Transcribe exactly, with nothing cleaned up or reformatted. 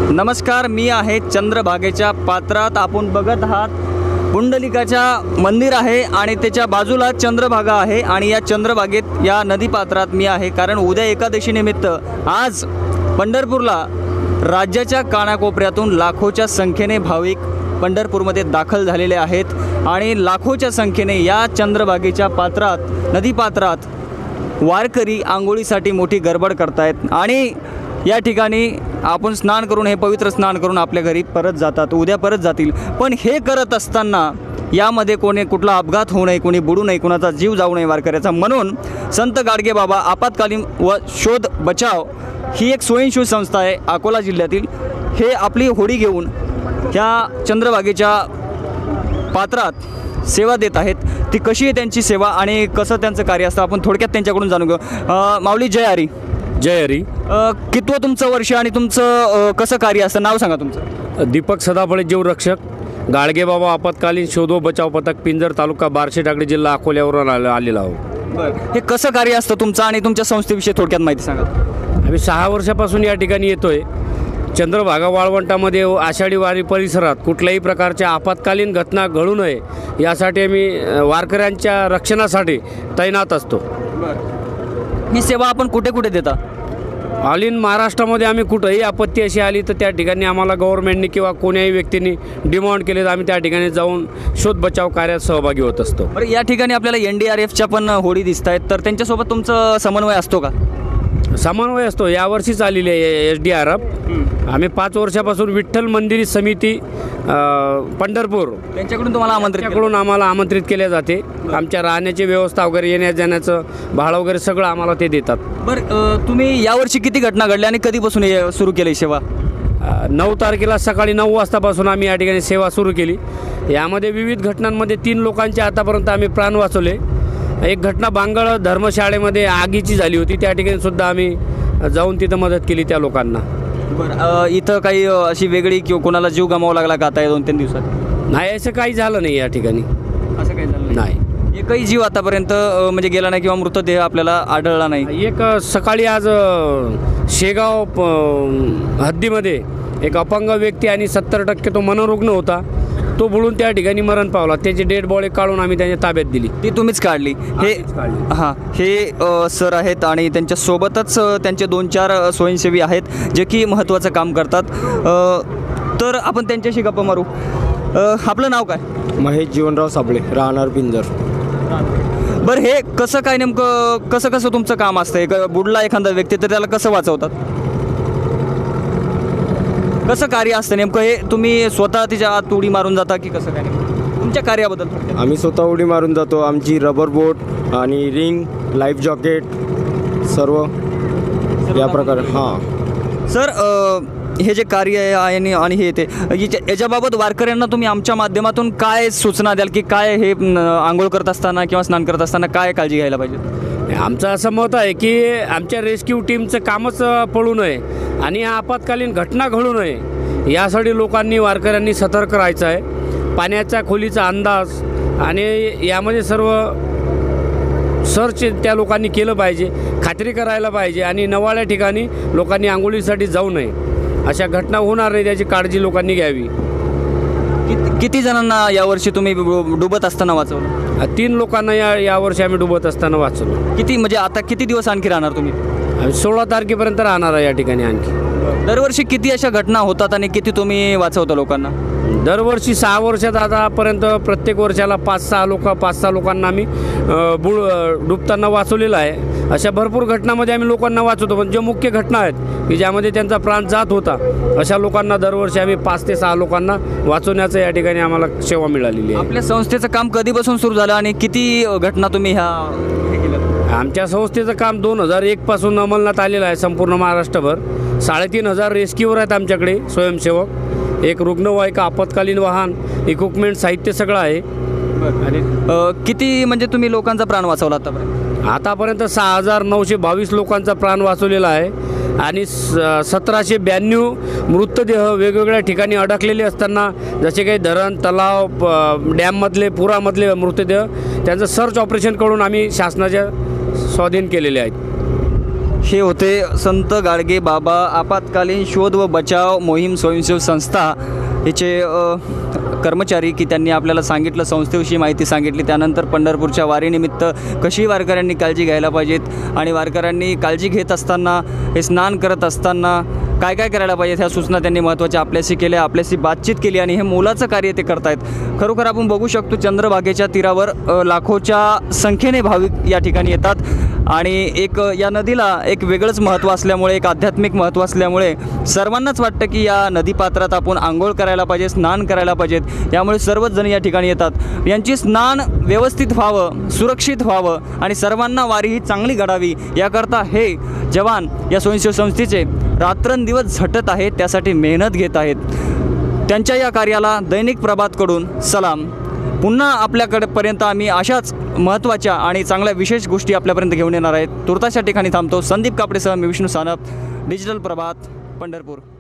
नमस्कार, मी आहे चंद्रभागेच्या पात्रात. आपण बघत आहात पुंडलिकाच्या मंदिर आहे आणि त्याच्या बाजूला चंद्रभागा आहे आणि या चंद्रभागेत या नदीपात्रात मी आहे कारण उद्या एकादशी निमित्त आज पंढरपूरला राज्याच्या कानाकोपऱ्यातून लाखोच्या संख्येने भाविक पंढरपूरमध्ये दाखल झालेले आहेत आणि लाखोच्या संख्येने या चंद्रभागेच्या पात्रात नदीपात्रात वारकरी आंघोळीसाठी मोठी गडबड करतायत आणि या ठिकाणी आपण स्नान करून हे पवित्र स्नान करून आपल्या घरी परत जातात, उद्या परत जातील. पण हे करत असताना यामध्ये कोणी कुठला अपघात होऊ नये, कोणी बुडू नये, कोणाचा जीव जाऊ नये वारकऱ्याचा, म्हणून संत गाडगे बाबा आपत्कालीन व शोध बचाव ही एक स्वयंसेवी संस्था आहे अकोला जिल्ह्यातील. हे आपली होडी घेऊन ह्या चंद्रभागेच्या पात्रात सेवा देत आहेत. ती कशी आहे त्यांची सेवा आणि कसं त्यांचं कार्य असतं आपण थोडक्यात त्यांच्याकडून जाणून घेऊ. माऊली जय हरी. जय हरी. कितवं तुमचं वर्ष आणि तुमचं कसं कार्य असतं, नाव सांगा तुमचं. दीपक सदाफळे जीवरक्षक, गाडगेबाबा आपत्कालीन शोध व बचाव पथक, पिंजर तालुका बार्शी टाकळी जिल्हा अकोल्यावरून आले आलेला आहोत. बरं, हे कसं कार्य असतं तुमचं आणि तुमच्या संस्थेविषयी थोडक्यात माहिती सांगा. आम्ही सहा वर्षापासून या ठिकाणी येतोय. चंद्रभागा वाळवंटामध्ये आषाढी वारी परिसरात कुठल्याही प्रकारच्या आपत्कालीन घटना घडू नये यासाठी आम्ही वारकऱ्यांच्या रक्षणासाठी तैनात असतो. ही सेवा आपण कुठे कुठे देता? ऑल इन महाराष्ट्रामध्ये आम्ही कुठंही आपत्ती अशी आली तर त्या ठिकाणी आम्हाला गव्हर्नमेंटनी किंवा कोण्याही व्यक्तींनी डिमांड केले तर आम्ही त्या ठिकाणी जाऊन शोध बचाव कार्यात सहभागी होत असतो. बरं, या ठिकाणी आपल्याला एन डी आर एफच्या पण होडी दिसत आहेत, तर त्यांच्यासोबत तुमचं समन्वय असतो का? समन्वय असतो. यावर्षीच आलेली आहे एस डी आर एफ. आम्ही पाच वर्षापासून विठ्ठल मंदिर समिती पंढरपूर त्यांच्याकडून तुम्हाला आमंत्रित त्यांच्याकडून आम्हाला आमंत्रित केले जाते. आमच्या राहण्याची व्यवस्था वगैरे, येण्या जाण्याचं भाडं वगैरे सगळं आम्हाला ते देतात. बरं, तुम्ही यावर्षी किती घटना घडल्या आणि कधीपासून हे सुरू केली सेवा? नऊ तारखेला सकाळी नऊ वाजतापासून आम्ही या ठिकाणी सेवा सुरू केली. यामध्ये विविध घटनांमध्ये तीन लोकांचे आतापर्यंत आम्ही प्राण वाचवले. एक घटना बांगळ धर्मशाळेमध्ये आगीची झाली होती, त्या ठिकाणी सुद्धा आम्ही जाऊन तिथं मदत केली त्या लोकांना. बरं, इथं काही अशी वेगळी किंवा कोणाला जीव गमावा लागला का आता या दोन तीन दिवसात? नाही, असं काही झालं नाही या ठिकाणी. असं काही झालं नाही. एकही जीव आतापर्यंत म्हणजे गेला नाही किंवा मृतदेह आपल्याला आढळला नाही? एक सकाळी आज शेगाव हद्दीमध्ये एक अपंग व्यक्ती आणि सत्तर टक्के तो मनोरुग्ण होता, तो बुडून त्या ठिकाणी मरण पावला. त्याची डेड बॉडी काढून आम्ही त्याच्या ताब्यात दिली. ती तुम्हीच काढली? हे हां, हे सर आहेत आणि त्यांच्यासोबतच त्यांचे दोन चार स्वयंसेवी आहेत जे की महत्त्वाचं काम करतात. तर आपण त्यांच्याशी गप्पा मारू. आपलं नाव काय? महेश जीवनराव साबळे, राहणार पिंजर. बरं, हे कसं काय नेमकं कसं कसं तुमचं काम असतं? एक बुडला एखादा व्यक्ती तर त्याला कसं वाचवतात, कसं कार्य असतं नेमकं? हे तुम्ही स्वतः तिच्या आत उडी मारून जाता की कसं काय तुमच्या कार्याबद्दल? आम्ही स्वतः उडी मारून जातो. आमची रबर बोट आणि रिंग, लाईफ जॉकेट सर्व या प्रकारे. हां सर, हे जे कार्य आहे आणि आणि हे ते याच्याबाबत वारकऱ्यांना तुम्ही आमच्या माध्यमातून काय सूचना द्याल की काय हे आंघोळ करत असताना किंवा स्नान करत असताना काय काळजी घ्यायला पाहिजे? आमचं असं मत आहे की आमच्या रेस्क्यू टीमचं कामच पडू नये आणि आपत्कालीन घटना घडू नये यासाठी लोकांनी, वारकऱ्यांनी सतर्क राहायचं आहे. पाण्याच्या खोलीचा अंदाज आणि यामध्ये सर्व सर्च त्या लोकांनी केलं पाहिजे, खात्री करायला पाहिजे आणि नवाळ्या ठिकाणी लोकांनी आंघोळीसाठी जाऊ नये. अशा घटना होणार नाही त्याची काळजी लोकांनी घ्यावी. किती किती जणांना यावर्षी तुम्ही डुबत असताना वाचवलं? तीन लोकांना या यावर्षी आम्ही डुबत असताना वाचवलं. किती म्हणजे आता किती दिवस आणखी राहणार तुम्ही? आम्ही सोळा तारखेपर्यंत राहणार आहे या ठिकाणी आणखी. दरवर्षी किती अशा घटना होतात आणि किती तुम्ही वाचवता लोकांना? दरवर्षी सहा वर्षात आतापर्यंत प्रत्येक वर्षाला पाच सहा लोक पाच सहा लोकांना आम्ही बुड डुबताना वाचवलेलं आहे. अशा भरपूर घटनामध्ये आम्ही लोकांना वाचवतो. पण ज्या मुख्य घटना आहेत की ज्यामध्ये त्यांचा प्राण जात होता अशा लोकांना दरवर्षी आम्ही पाच ते सहा लोकांना वाचवण्याचं या ठिकाणी आम्हाला सेवा मिळालेली आहे. आपल्या संस्थेचं काम कधीपासून सुरू झालं आणि किती घटना तुम्ही ह्या हे केलं? आमच्या संस्थेचं काम दोन हजार एक पासून अंमलनात आलेलं आहे संपूर्ण महाराष्ट्रभर. साडेतीन हजार रेस्क्यूवर आहेत आमच्याकडे स्वयंसेवक. एक रुग्णवाहिका, आपत्कालीन वाहन, इक्विपमेंट, साहित्य सगळं आहे. आणि किती म्हणजे तुम्ही लोकांचा प्राण वाचवला आतापर्यंत? आतापर्यंत सहा हजार नऊशे बावीस लोकांचा प्राण वाचवलेला आहे आणि सतराशे ब्याण्णव मृतदेह वेगवेगळ्या ठिकाणी अडकलेले असताना, जसे काही धरण, तलाव, डॅममधले, पुरामधले मृतदेह त्यांचं सर्च ऑपरेशन करून आम्ही शासनाच्या स्वाधीन केलेले आहेत. हे होते संत गाडगे बाबा आपत्कालीन शोध व बचाव मोहीम स्वयंसेवी संस्था याचे अ, कर्मचारी की त्यांनी आपल्याला सांगितलं, संस्थेविषयी माहिती सांगितली. त्यानंतर पंढरपूरच्या वारीनिमित्त कशी वारकऱ्यांनी काळजी घ्यायला पाहिजेत आणि वारकऱ्यांनी काळजी घेत असताना, हे स्नान करत असताना काय काय करायला पाहिजेत ह्या सूचना त्यांनी महत्त्वाच्या आपल्याशी केल्या, आपल्याशी बातचीत केली आणि हे मोलाचं कार्य ते करतायत. खरोखर आपण बघू शकतो चंद्रभागेच्या तीरावर अ, लाखोच्या संख्येने भाविक या ठिकाणी येतात आणि एक अ, या नदीला एक वेगळंच महत्त्व असल्यामुळे, एक आध्यात्मिक महत्त्व असल्यामुळे सर्वांनाच वाटतं की या नदीपात्रात आपण आंघोळ करायला पाहिजे, स्नान करायला पाहिजेत. यामुळे सर्वच जण या ठिकाणी येतात. यांची स्नान व्यवस्थित व्हावं, सुरक्षित व्हावं आणि सर्वांना वारी ही चांगली घडावी याकरता हे जवान या स्वयंसेवी संस्थेचे रात्रंदिवस झटत आहेत, त्यासाठी मेहनत घेत आहेत. त्यांच्या या कार्याला दैनिक प्रभातकडून सलाम. पुन्हा आपल्याकडे पर्यंत आम्ही अशाच महत्त्वाच्या आणि चांगल्या विशेष गोष्टी आपल्यापर्यंत घेऊन येणार आहेत. तुर्तास या ठिकाणी थांबतो. संदीप कापडेसह मी विष्णू सानप, डिजिटल प्रभात, पंढरपूर.